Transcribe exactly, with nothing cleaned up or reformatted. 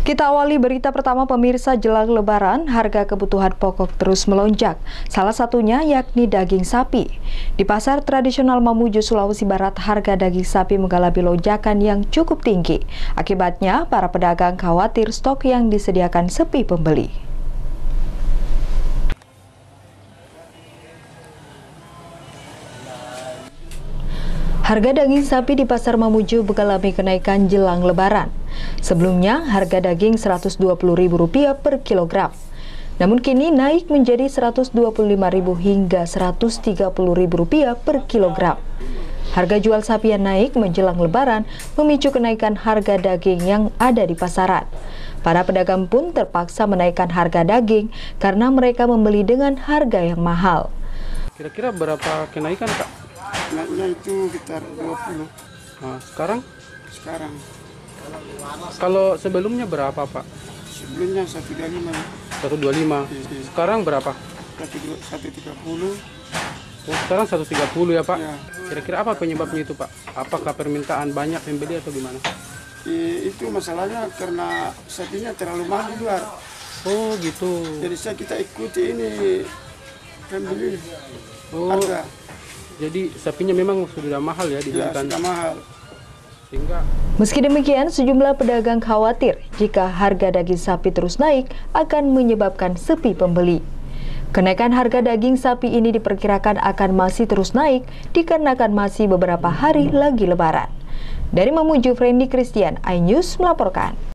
Kita awali berita pertama pemirsa. Jelang Lebaran, harga kebutuhan pokok terus melonjak. Salah satunya yakni daging sapi. Di pasar tradisional Mamuju, Sulawesi Barat, harga daging sapi mengalami lonjakan yang cukup tinggi. Akibatnya, para pedagang khawatir stok yang disediakan sepi pembeli. Harga daging sapi di Pasar Mamuju mengalami kenaikan jelang Lebaran. Sebelumnya, harga daging seratus dua puluh ribu rupiah per kilogram. Namun kini naik menjadi seratus dua puluh lima ribu rupiah hingga seratus tiga puluh ribu rupiah per kilogram. Harga jual sapi yang naik menjelang Lebaran memicu kenaikan harga daging yang ada di pasaran. Para pedagang pun terpaksa menaikkan harga daging karena mereka membeli dengan harga yang mahal. Kira-kira berapa kenaikan, Kak? Naiknya itu sekitar dua puluh. Nah, sekarang? Sekarang. Kalau sebelumnya berapa, Pak? Sebelumnya seratus dua puluh lima. seratus dua puluh lima. Iya. Sekarang berapa? seratus tiga puluh. Oh, sekarang seratus tiga puluh ya, Pak? Ya. Kira-kira apa penyebabnya itu, Pak? Apakah permintaan banyak pembeli atau gimana? I, itu masalahnya karena sapinya terlalu mahal di luar. Oh, gitu. Jadi saya kita ikuti ini pembeli Oh, harga. jadi sapinya memang sudah mahal ya Ya, dibelikan. sudah mahal. Sehingga Meski demikian, sejumlah pedagang khawatir jika harga daging sapi terus naik akan menyebabkan sepi pembeli. Kenaikan harga daging sapi ini diperkirakan akan masih terus naik dikarenakan masih beberapa hari lagi Lebaran. Dari Mamuju, Frendy Christian, iNews melaporkan.